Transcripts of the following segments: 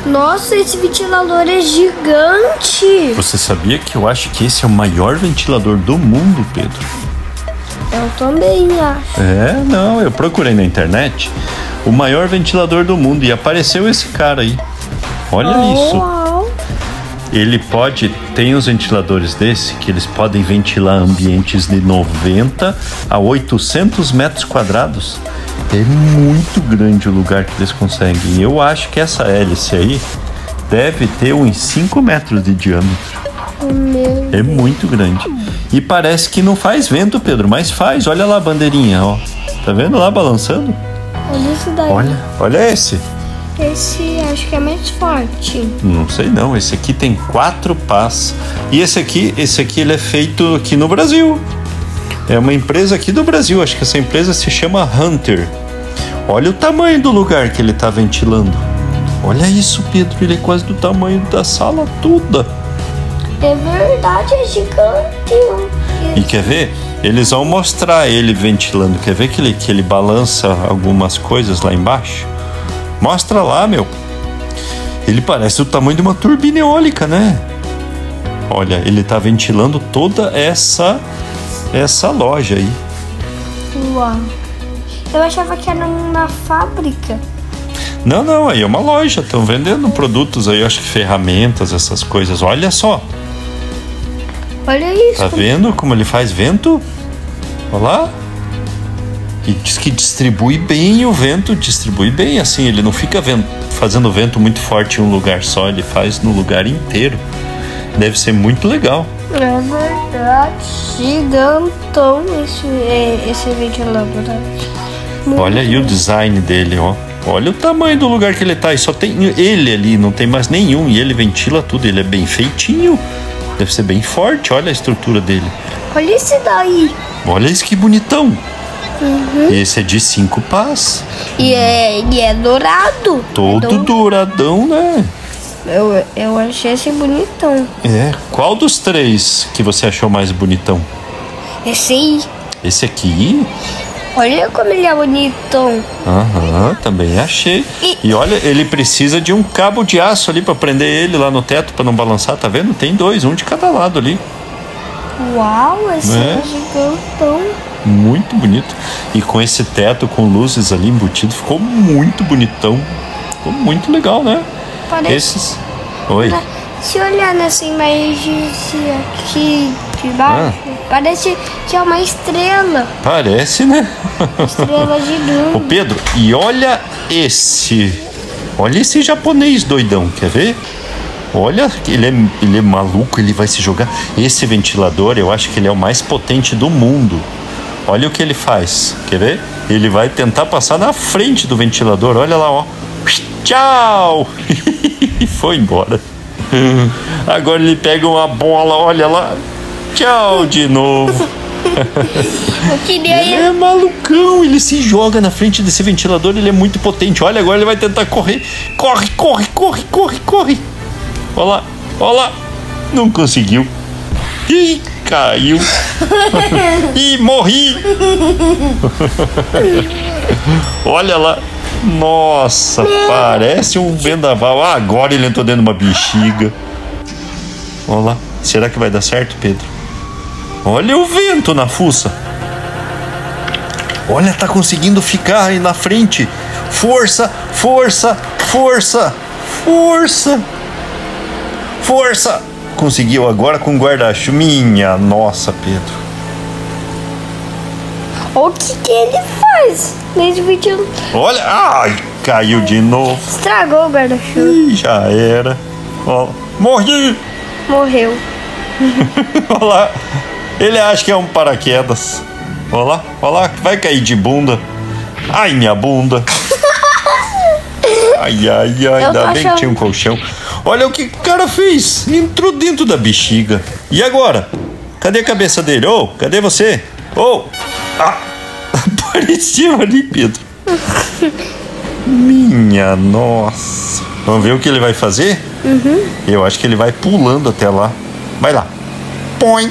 Nossa, esse ventilador é gigante. Você sabia que eu acho que esse é o maior ventilador do mundo, Pedro? Eu também acho. Não, eu procurei na internet o maior ventilador do mundo e apareceu esse cara aí. Olha isso. Uau. Ele tem uns ventiladores desse que eles podem ventilar ambientes de 90 a 800 metros quadrados. É muito grande o lugar que eles conseguem. Eu acho que essa hélice aí deve ter uns 5 metros de diâmetro. É muito grande. E parece que não faz vento, Pedro, mas faz. Olha lá a bandeirinha, ó. Tá vendo lá balançando? Olha isso daí. Olha esse. Esse acho que é mais forte. Não sei não, esse aqui tem 4 pás. E esse aqui ele é feito aqui no Brasil. É uma empresa aqui do Brasil, acho que essa empresa se chama Hunter. Olha o tamanho do lugar que ele tá ventilando. Olha isso, Pedro, ele é quase do tamanho da sala toda. É verdade, é gigante. E quer ver? Eles vão mostrar ele ventilando. Quer ver que ele balança algumas coisas lá embaixo? Mostra lá, meu. Ele parece o tamanho de uma turbina eólica, né? Olha, ele tá ventilando toda essa loja aí. Uau. Eu achava que era uma fábrica. Não, aí é uma loja. Estão vendendo produtos aí, acho que ferramentas, essas coisas. Olha só. Olha isso. Tá vendo como ele faz vento? Olha lá. E diz que distribui bem o vento, distribui bem, assim, ele não fica fazendo vento muito forte em um lugar só, ele faz no lugar inteiro. Deve ser muito legal. É verdade, gigantão esse ventilador. Olha aí o design dele, ó. Olha o tamanho do lugar que ele tá, e só tem ele ali, não tem mais nenhum, e ele ventila tudo, ele é bem feitinho. Deve ser bem forte, olha a estrutura dele. Olha esse daí. Olha isso que bonitão. E esse é de 5 pás. E é dourado. Todo douradão, né? Eu achei esse bonitão. Qual dos 3 que você achou mais bonitão? Esse aí. Esse aqui? Olha como ele é bonitão. Também achei. E olha, ele precisa de um cabo de aço ali pra prender ele lá no teto pra não balançar, tá vendo? Tem 2, um de cada lado ali. Uau, esse é gigantão. Muito bonito. E com esse teto com luzes ali embutido, ficou muito bonitão. Ficou muito legal, né? Parece... Oi. Se olhar nessa imagem aqui de baixo, parece que é uma estrela. Parece, né? Estrela gigante. Ô Pedro, e olha esse. Olha esse japonês doidão, quer ver? Olha, ele é maluco, ele vai se jogar. Esse ventilador, eu acho que ele é o mais potente do mundo. Olha o que ele faz, quer ver? Ele vai tentar passar na frente do ventilador, olha lá, ó. Tchau! E foi embora. Agora ele pega uma bola, olha lá. Tchau de novo. Ele é malucão, ele se joga na frente desse ventilador, ele é muito potente. Olha, agora ele vai tentar correr. Corre. Olha lá. Não conseguiu. Ih, caiu. Ih, morri. Olha lá. Nossa, parece um vendaval. Agora ele entrou dentro de uma bexiga. Olha lá. Será que vai dar certo, Pedro? Olha o vento na fuça. Olha, tá conseguindo ficar aí na frente. Força. Conseguiu agora com guarda-chuva. Minha nossa, Pedro. O que ele faz nesse vídeo? Olha, ai, caiu de novo. Estragou o guarda-chuva. Ih, já era. Ó, morri. Morreu. Olha lá. Ele acha que é um paraquedas. Olha lá, vai cair de bunda. Ai, minha bunda. Ai, ainda bem que tinha um colchão. Olha o que o cara fez. Entrou dentro da bexiga. E agora? Cadê a cabeça dele? Ô, cadê você? Apareceu ali, Pedro. Minha nossa. Vamos ver o que ele vai fazer? Eu acho que ele vai pulando até lá. Vai lá. Põe.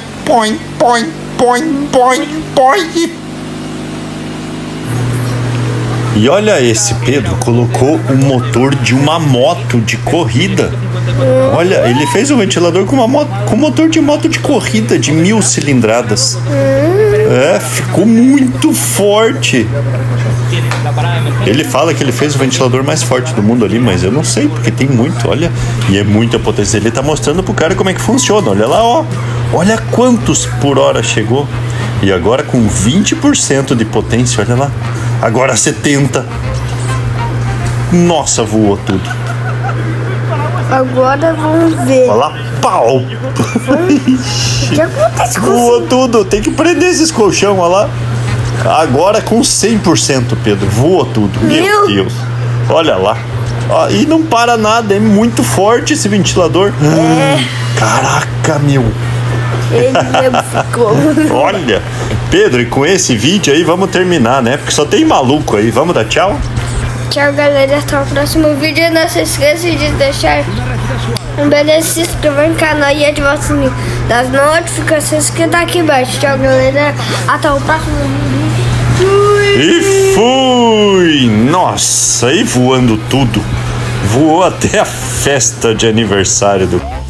E olha esse, Pedro, colocou o motor de uma moto de corrida. Olha, ele fez o ventilador com motor de moto de corrida de 1000 cilindradas. É, ficou muito forte. Ele fala que ele fez o ventilador mais forte do mundo ali, mas eu não sei, porque tem muito, olha. E é muita potência. Ele tá mostrando pro cara como é que funciona. Olha lá, ó. Olha quantos por hora chegou. E agora com 20% de potência, olha lá. Agora 70%. Nossa, voou tudo. Agora vamos ver. Olha lá, pau. O que acontece com Voou tudo. Tem que prender esses colchão, olha lá. Agora com 100%, Pedro. Voa tudo. Meu Deus. Olha lá. Ó, e não para nada. É muito forte esse ventilador. Caraca, meu. Ele ficou. Olha. Pedro, e com esse vídeo aí vamos terminar, né? Porque só tem maluco aí. Vamos dar tchau? Tchau, galera. Até o próximo vídeo. Não se esqueça de deixar um beijo, se inscrever no canal e ativar o sininho das notificações que tá aqui embaixo. Tchau, galera. Até o próximo vídeo. E fui! Nossa, aí voando tudo. Voou até a festa de aniversário do